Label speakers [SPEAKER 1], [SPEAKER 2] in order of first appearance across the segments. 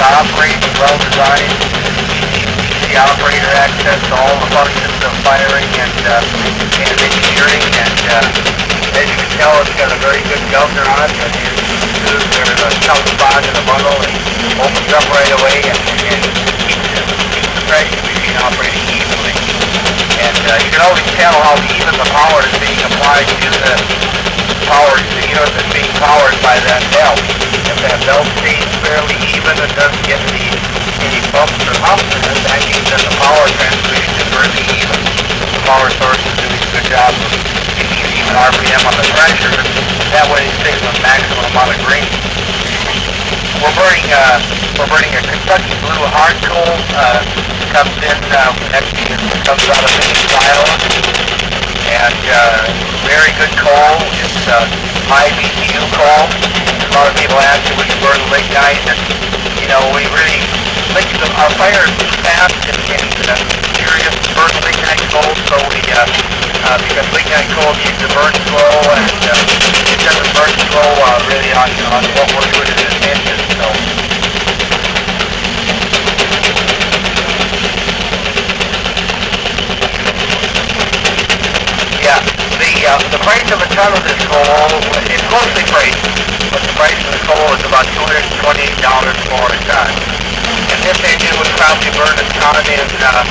[SPEAKER 1] to operate, well designed. The operator access to all the functions of firing and engineering, and as you can tell, it's got a very good governor on it. There's a tough spot in the bundle and opens up right away and keeps the pressure machine operating evenly. And you can always tell how even the power is being applied to the power unit that's being powered by that belt. If that belt stays fairly even and doesn't get any bumps or humps in it, that means that the power transmission is fairly even. The power source is doing a good job of keeping an even RPM on the pressure. That way it stays the maximum amount of green. We're burning a Kentucky Blue hard coal. Comes in comes out of the style, and very good coal. It's high BTU coal. A lot of people ask if we can burn lignite, and we really our fire is fast and serious burn lignite coal. So we because lignite coal needs to burn slow, and it doesn't burn slow really on what we're doing in this engine. So. The price of a ton of this coal is closely priced, but the price of the coal is about $228 for a ton. And this engine would probably burn a ton in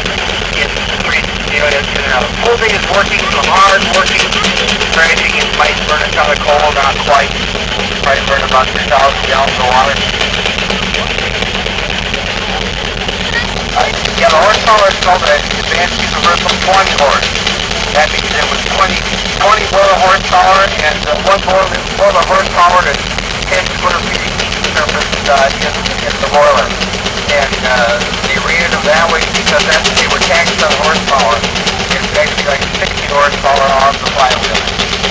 [SPEAKER 1] full day is working, some hard working, crashing, it might burn a ton of coal, not quite. Probably burn about 2,000 gallons of water. The horsepower is called an Advanced Universal 20 horse. That means it was 20 boiler horsepower, and one boiler horsepower to 10 square feet of heat surface in the boiler. And they rated them that way because they were taxed on horsepower. It's actually like 60 horsepower on the flywheel.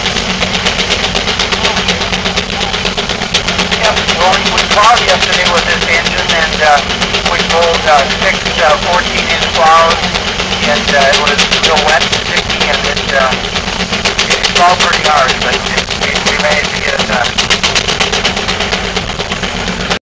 [SPEAKER 1] Yep, well, we plowed yesterday with this engine, and we pulled 6 14-inch plows, and it was still wet.